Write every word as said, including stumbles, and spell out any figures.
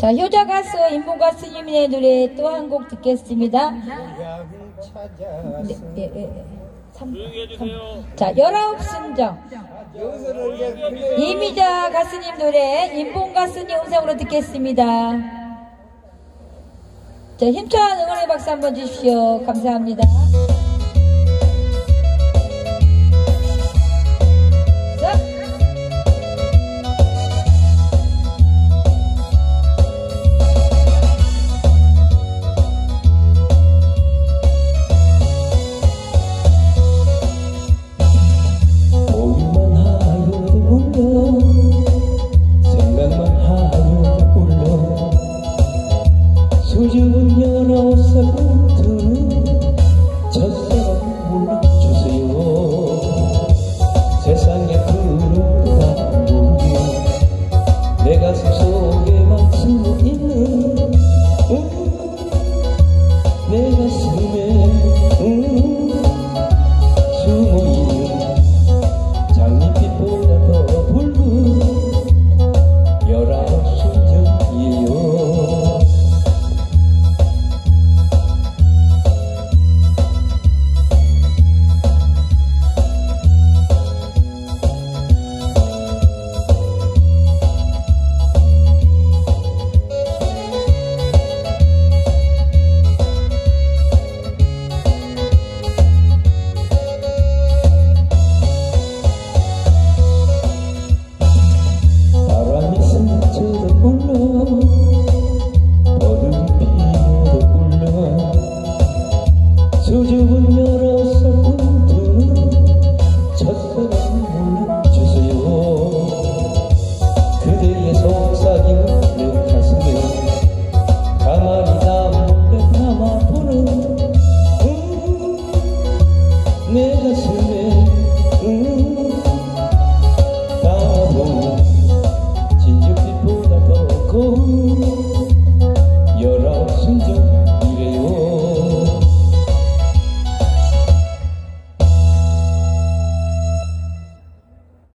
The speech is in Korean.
자, 효자 가수 임봉 가수님의 노래 또 한 곡 듣겠습니다. 네, 예, 예, 예. 삼, 삼. 자, 열아홉 순정 이미자 가수님 노래 임봉 가수님 음성으로 듣겠습니다. 자, 힘찬 응원의 박수 한번 주십시오. 감사합니다. 소중한 여러 사람들은 첫사랑 몰라주세요. 세상에 그런 감동이 내 가슴 속에만 숨어 있는 음, 내 가슴에 음, 숨어 있는 장밋빛보다 더 붉은 열아홉 순정이에요.